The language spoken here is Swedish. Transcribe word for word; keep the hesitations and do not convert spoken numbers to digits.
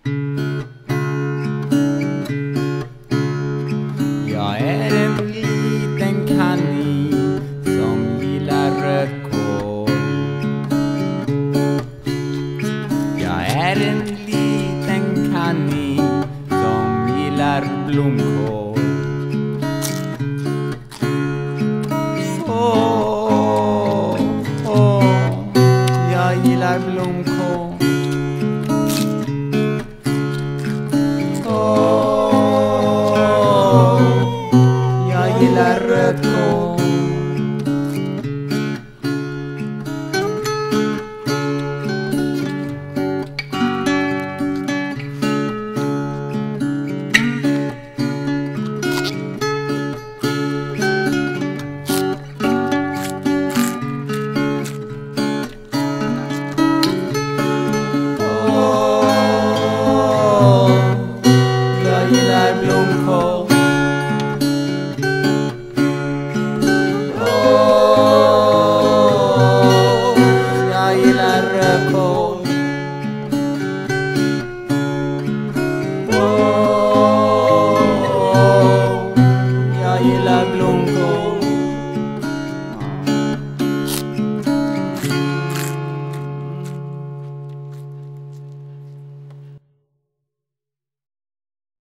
Jag är en liten kanin som gillar rödkål. Jag är en liten kanin som gillar blomkål. Åh, åh, jag gillar blomkål.